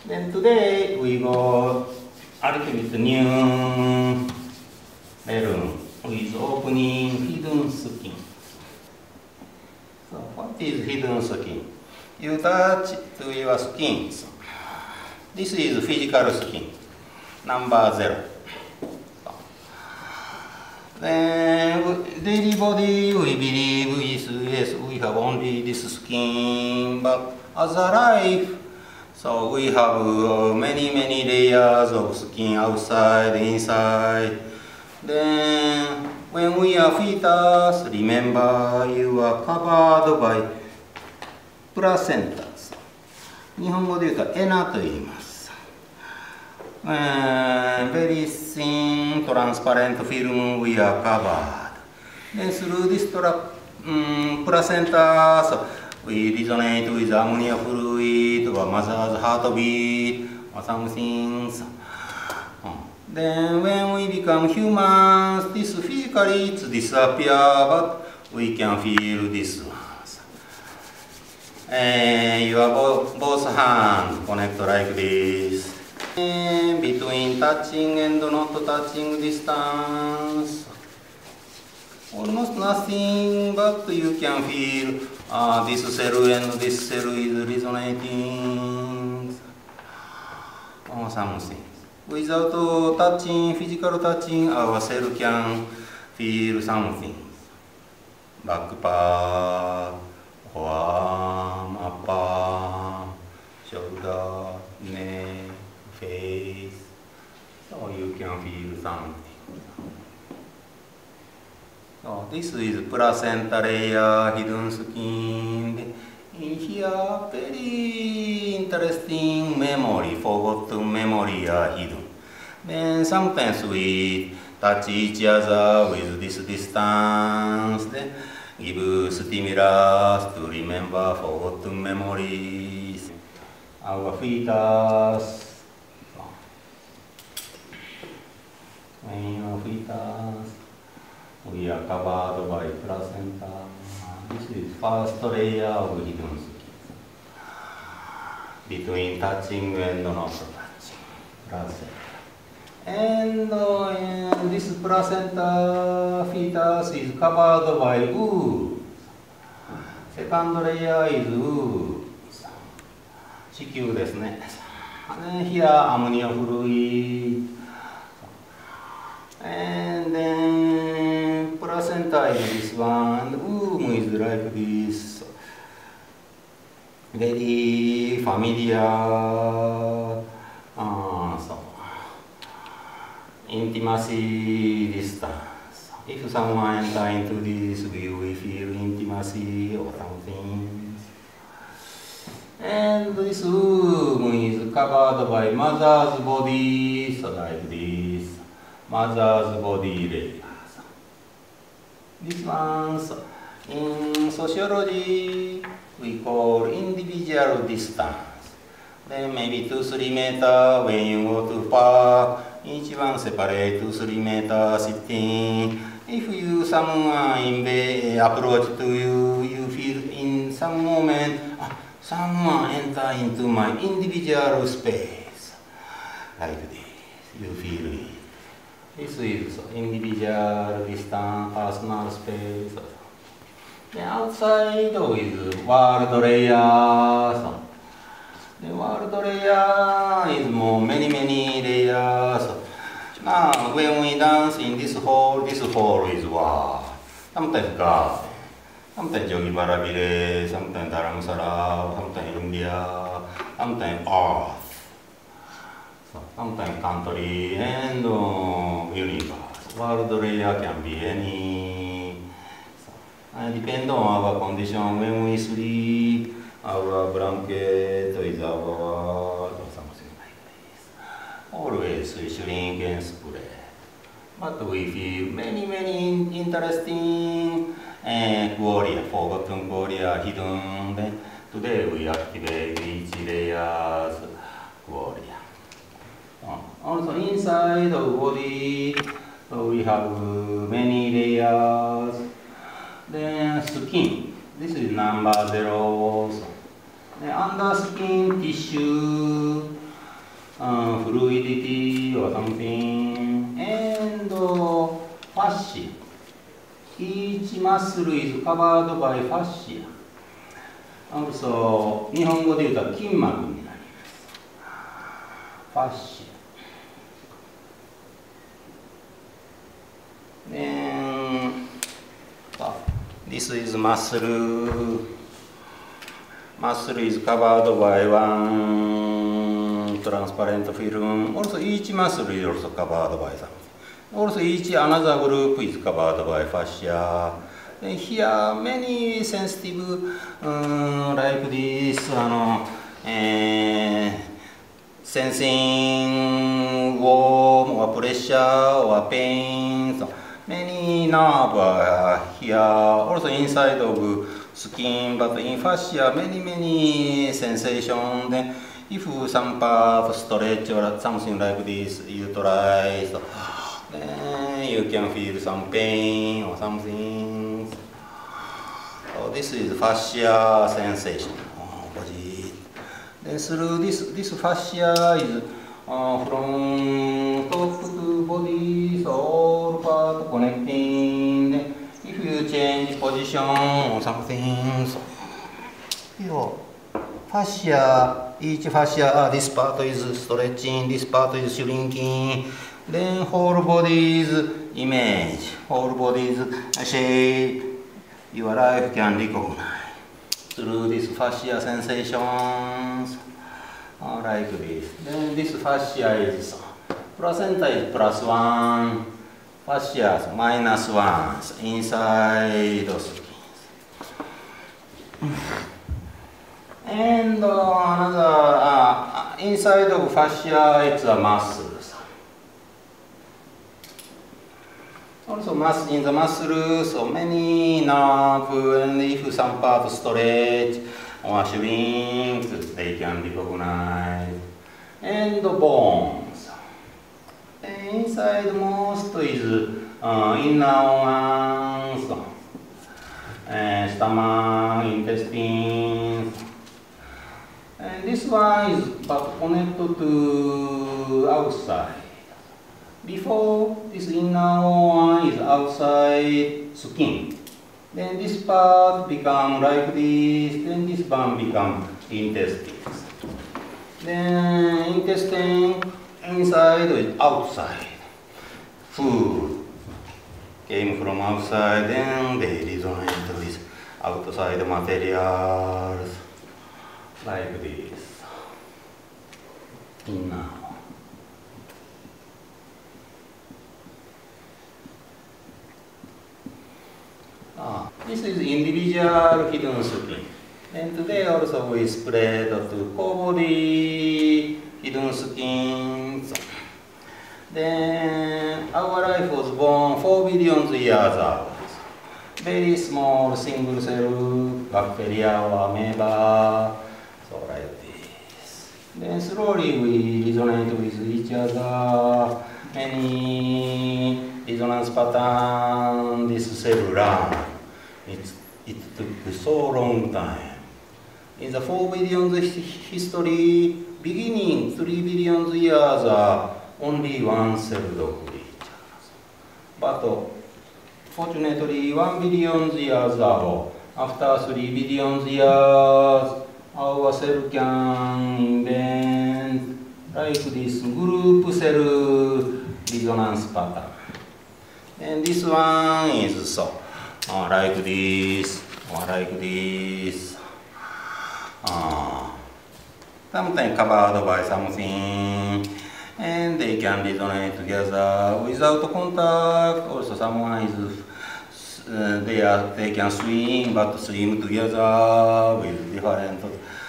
Then today we go a little bit new balloon with opening hidden skin. So what is hidden skin? You touch to your skin. This is physical skin, number 0. Then daily body we believe is yes we have only this skin, but as a life, so we have many layers of skin outside, inside. Then when we are fetus, remember you are covered by placentas. 日本語で言うとエナと言います。Very thin, transparent film we are covered. Then through this placenta, so we resonate with ammonia fluid or mother's heartbeat or something. Then when we become humans, this physically disappear, but we can feel this one. Your both hands connect like this. Between touching and not touching distance, almost nothing, but you can feel this cell and this cell is resonating or something. Without touching, physical touching, our cell can feel something. Back part, arm, upper, shoulder, neck, face. So you can feel something. So this is placenta layer, hidden skin. In here, very interesting memory, forgotten memory are hidden. Then sometimes we touch each other with this distance, then give stimulus to remember forgotten memories. Our fetus. When you are fetus, we are covered by placenta. This is first layer of hidden skin. Between touching and not touching. Placenta. And this placenta fetus is covered by ooze. Second layer is ooze. 子宮ですね。And here ammonia fluid. And then placenta is this one, and womb is like this. Very familiar. So intimacy distance. If someone enter into this, we feel intimacy or something. And this womb is covered by mother's body, so like this. Mother's body layers. This one, in sociology, we call individual distance. Then maybe 2-3 meters when you go to park, each one separate 2-3 meters sitting. If you someone approach to you, you feel in some moment, someone enter into my individual space. Like this, you feel it. This is individual distance, personal space. The outside is world layer. The world layer is more many layers. Now when we dance in this hall is world. Sometimes garden, sometimes Jogibara village, sometimes Dharamsala, sometimes India, sometimes earth. Sometimes country and universe. World layer can be any. Depend on our condition when we sleep. Our blanket is our world or something like this. Always we shrink and spread. But we feel many interesting qualia, forgotten qualia, hidden. Then today we activate each layer's qualia. Also inside the body, so we have many layers. Then skin, this is number 0. Then under skin tissue, fluidity or something, and fascia. Each muscle is covered by fascia. Also, 日本語で言うと筋膜になります。fascia. Then, this is muscle. Muscle is covered by one transparent film. Also, each muscle is also covered by something. Also, each another group is covered by fascia. And here, many sensitive, like this, sensing warm or pressure or pain. So many nerves are here. Also, inside of skin, but in fascia, many sensations. Then, if some part stretch or something like this, you try. So, then you can feel some pain or something. So this is fascia sensation. Body. Then through this fascia is from top to body, so all part connecting. Then if you change position or something, so your fascia, each fascia, this part is stretching, this part is shrinking. Then whole body's image, whole body's shape, your life can recognize through these fascia sensations, like this. Then this fascia is placenta is +1, fascia is -1 inside the skin. And another inside of fascia, it's a muscle. Also, in the muscle, so many nerves, and if some part stretch or shrink, they can recognize. And the bones. And inside most is inner organs, and stomach, intestines. And this one is but connected to outside. Before, this inner one is outside skin. Then this part become like this, then this one become intestines. Then intestine inside is outside. Food came from outside, then they resonate with outside materials like this. Inner. This is individual hidden skin. And today also we spread to whole body hidden skins. Then our life was born 4 billion years ago. Very small single cell bacteria or amoeba, so like this. Then slowly we resonate with each other. Many resonance pattern, this cell run. It took so long time. In the 4 billion history, beginning 3 billion years, only one celled creatures. But fortunately, 1 billion years ago, after 3 billion years, our cell can invent like this group cell resonance pattern. And this one is so. Like this, or like this. Sometimes covered by something, and they can resonate together without contact. Also, someone is they can swim, but swim together with different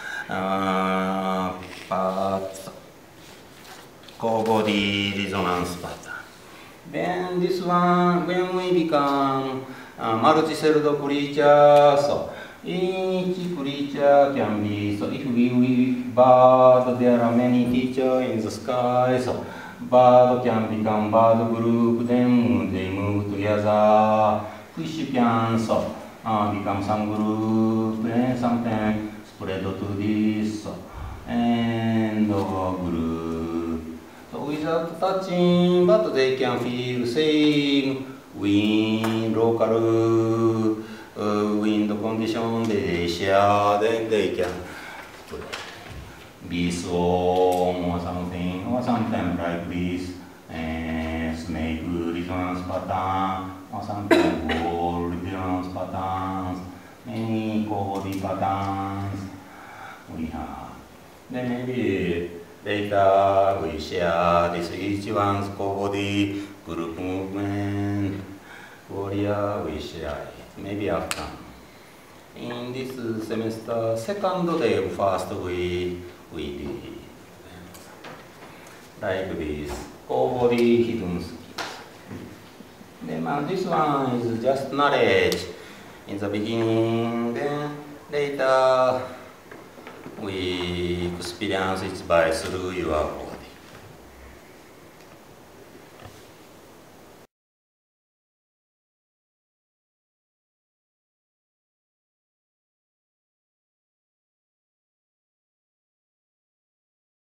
parts. Core body resonance pattern. Then this one, when we become multi-celled creature, so each creature can be, so if we bird, there are many teachers in the sky, so bird can become bird group, then they move together. Fish can so become some group, and sometimes spread to this, so, and group. So without touching, but they can feel same wind, local wind condition they share, then they can be song or something, or sometimes like this, snake resonance pattern, or sometimes ball resonance patterns, many body patterns we have. Then maybe later we share this each one's body, group movement, warrior we share it, maybe after. In this semester, second day of first week, we did like this, whole body hidden skills. Then this one is just knowledge in the beginning, then later we experience it by through your